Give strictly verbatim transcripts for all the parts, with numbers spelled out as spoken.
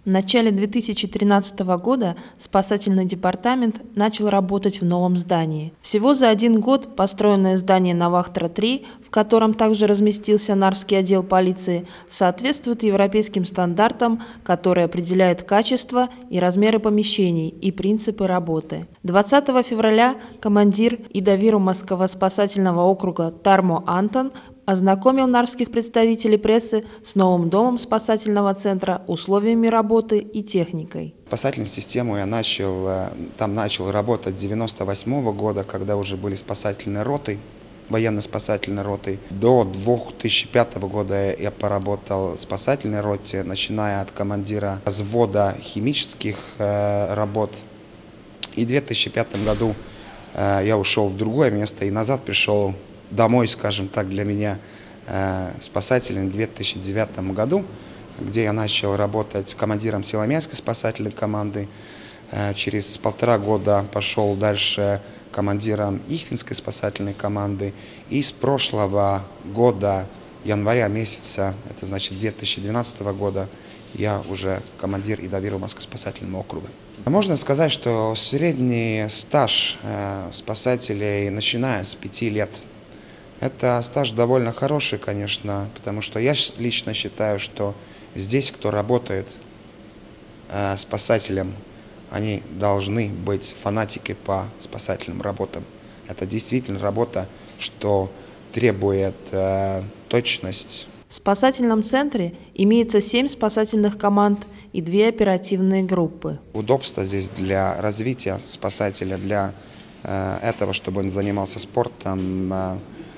В начале две тысячи тринадцатого года спасательный департамент начал работать в новом здании. Всего за один год построенное здание Навахтра-три, в котором также разместился Нарвский отдел полиции, соответствует европейским стандартам, которые определяют качество и размеры помещений и принципы работы. двадцатого февраля командир Идавирумского спасательного округа Тармо Антон ознакомил нарвских представителей прессы с новым домом спасательного центра, условиями работы и техникой. Спасательную систему я начал, там начал работать с девяносто восьмого года, когда уже были спасательные роты, военно-спасательной ротой. До две тысячи пятого года я поработал в спасательной роте, начиная от командира взвода химических работ. И в две тысячи пятом году я ушел в другое место и назад пришел домой, скажем так, для меня спасателем в две тысячи девятом году, где я начал работать командиром Силомянской спасательной команды. Через полтора года пошел дальше командиром Ихвинской спасательной команды. И с прошлого года, января месяца, это значит две тысячи двенадцатого года, я уже командир Идавирумского спасательного округа. Можно сказать, что средний стаж спасателей начиная с пяти лет. Это стаж довольно хороший, конечно, потому что я лично считаю, что здесь, кто работает э, спасателем, они должны быть фанатикой по спасательным работам. Это действительно работа, что требует э, точность. В спасательном центре имеется семь спасательных команд и две оперативные группы. Удобство здесь для развития спасателя, для э, этого, чтобы он занимался спортом, э,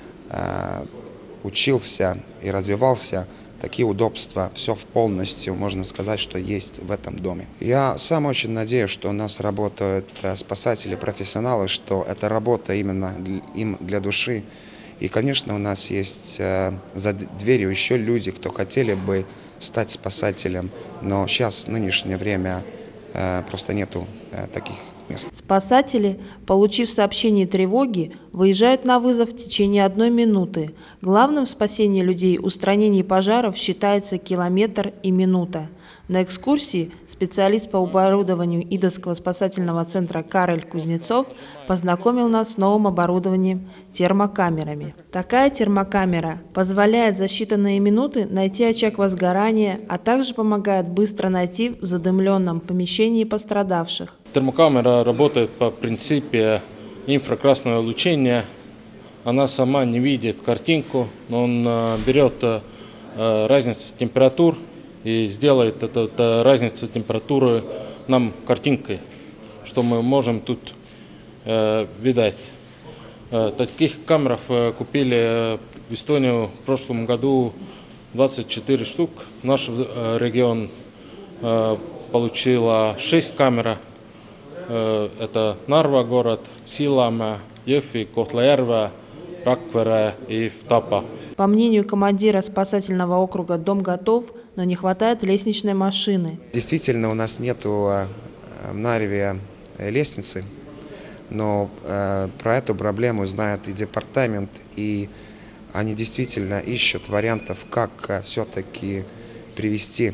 учился и развивался, такие удобства, все в полностью, можно сказать, что есть в этом доме. Я сам очень надеюсь, что у нас работают спасатели, профессионалы, что эта работа именно им для души. И, конечно, у нас есть за дверью еще люди, кто хотели бы стать спасателем, но сейчас, в нынешнее время, просто нету таких мест. Спасатели, получив сообщение тревоги, выезжают на вызов в течение одной минуты. Главным в спасении людей устранении пожаров считается километр и минута. На экскурсии специалист по оборудованию Идовского спасательного центра Кароль Кузнецов познакомил нас с новым оборудованием термокамерами. Такая термокамера позволяет за считанные минуты найти очаг возгорания, а также помогает быстро найти в задымленном помещении пострадавших. Термокамера работает по принципу инфракрасного лучения. Она сама не видит картинку, но он берет разницу температур и сделает эту, эту разницу температуры нам картинкой, что мы можем тут э, видать. Э, таких камер э, купили в Эстонию в прошлом году двадцать четыре штук. Наш э, регион э, получил шесть камер. Э, это Нарва город, Силаме, Ефи, Котлаерва, Раквере и Втапа. По мнению командира спасательного округа, дом готов, но не хватает лестничной машины. Действительно, у нас нету в Нарве лестницы, но э, про эту проблему знает и департамент, и они действительно ищут вариантов, как э, все-таки привести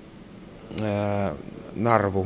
э, Нарву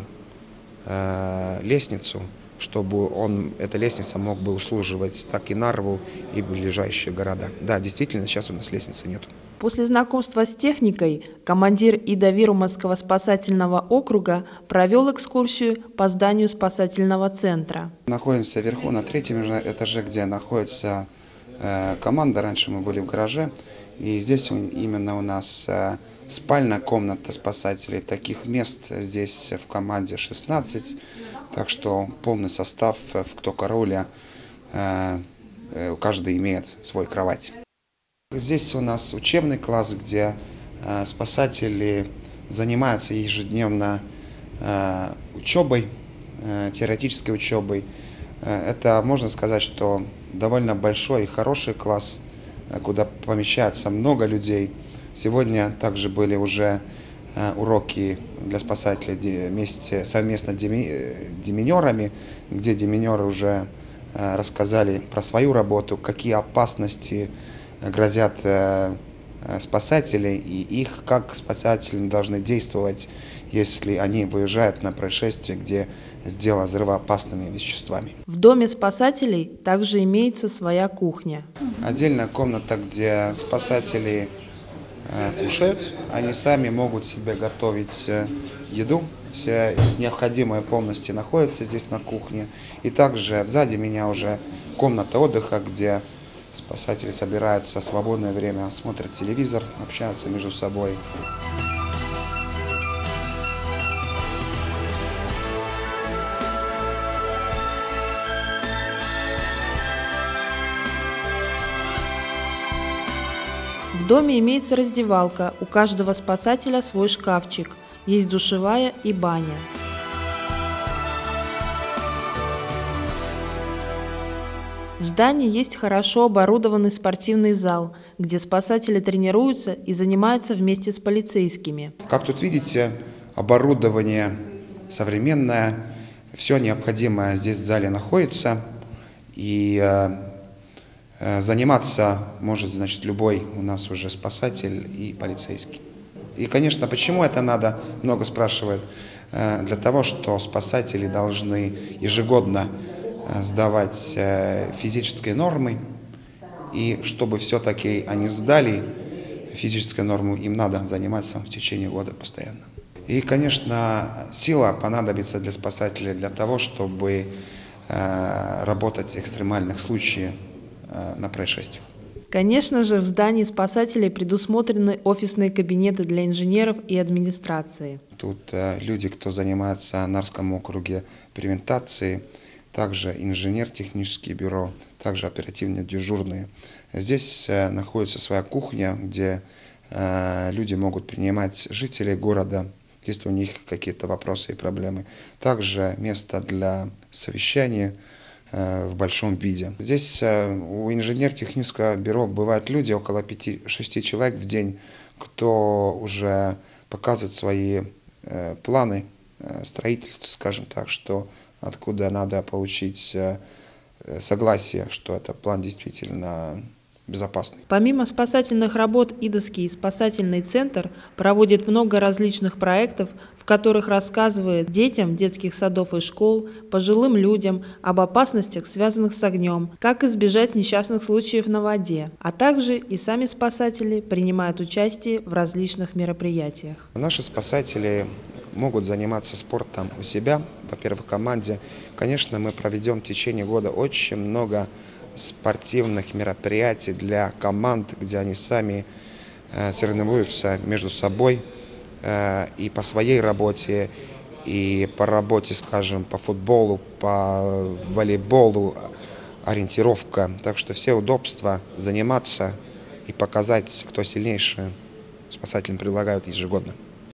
э, лестницу, чтобы он, эта лестница мог бы услуживать так и Нарву, и ближайшие города. Да, действительно, сейчас у нас лестницы нет. После знакомства с техникой командир Идавирумского спасательного округа провел экскурсию по зданию спасательного центра. Находимся вверху на третьем этаже, где находится э, команда. Раньше мы были в гараже, и здесь именно у нас э, спальная комната спасателей. Таких мест здесь в команде шестнадцать, так что полный состав в Ктокароля, э, э, каждый имеет свою кровать. Здесь у нас учебный класс, где э, спасатели занимаются ежедневно э, учебой, э, теоретической учебой. Э, это, можно сказать, что довольно большой и хороший класс, э, куда помещается много людей. Сегодня также были уже э, уроки для спасателей вместе, совместно с деминерами, где деминеры уже э, рассказали про свою работу, какие опасности грозят э, спасателей и их, как спасатели должны действовать, если они выезжают на происшествие, где сделано взрывоопасными веществами. В доме спасателей также имеется своя кухня. Отдельная комната, где спасатели кушают, они сами могут себе готовить еду, все необходимое полностью находится здесь на кухне. И также сзади меня уже комната отдыха, где спасатели собираются в свободное время, смотрят телевизор, общаются между собой. В доме имеется раздевалка, у каждого спасателя свой шкафчик, есть душевая и баня. В здании есть хорошо оборудованный спортивный зал, где спасатели тренируются и занимаются вместе с полицейскими. Как тут видите, оборудование современное, все необходимое здесь в зале находится. И э, заниматься может, значит, любой у нас уже спасатель и полицейский. И, конечно, почему это надо, много спрашивают, э, для того, что спасатели должны ежегодно сдавать физические нормы, и чтобы все-таки они сдали физическую норму, им надо заниматься в течение года постоянно. И, конечно, сила понадобится для спасателей для того, чтобы работать в экстремальных случаях на происшествиях. Конечно же, в здании спасателей предусмотрены офисные кабинеты для инженеров и администрации. Тут люди, кто занимается в Нарвском округе превентацией, также инженер, техническое бюро, также оперативные дежурные. Здесь э, находится своя кухня, где э, люди могут принимать жителей города, если у них какие-то вопросы и проблемы. Также место для совещания э, в большом виде. Здесь э, у инженер-технического бюро бывают люди, около пяти-шести человек в день, кто уже показывает свои э, планы э, строительства, скажем так, что откуда надо получить согласие, что этот план действительно безопасный. Помимо спасательных работ, Идовский спасательный центр проводит много различных проектов, в которых рассказывает детям детских садов и школ, пожилым людям об опасностях, связанных с огнем, как избежать несчастных случаев на воде, а также и сами спасатели принимают участие в различных мероприятиях. Наши спасатели могут заниматься спортом у себя, во-первых, в команде. Конечно, мы проведем в течение года очень много спортивных мероприятий для команд, где они сами э, соревнуются между собой э, и по своей работе, и по работе, скажем, по футболу, по волейболу, ориентировка. Так что все удобства заниматься и показать, кто сильнейший, спасателям предлагают ежегодно.